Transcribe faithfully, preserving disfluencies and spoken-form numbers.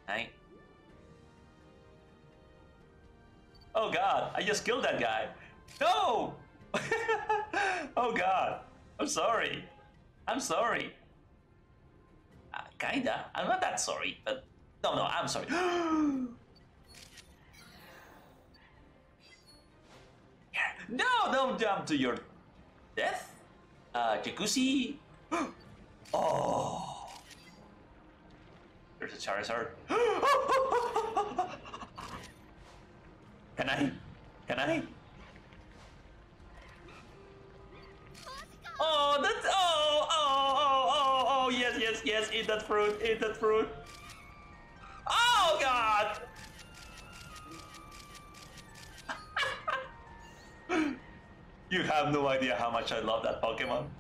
Right? Oh god, I just killed that guy. No! Oh god, I'm sorry. I'm sorry. Uh, kinda. I'm not that sorry, but no, no, I'm sorry. No, don't jump to your death. Uh, jacuzzi. Oh, there's a Charizard. Can I? Can I? Oh, that's oh oh oh oh oh yes yes yes! Eat that fruit! Eat that fruit! Oh god! You have no idea how much I love that Pokemon.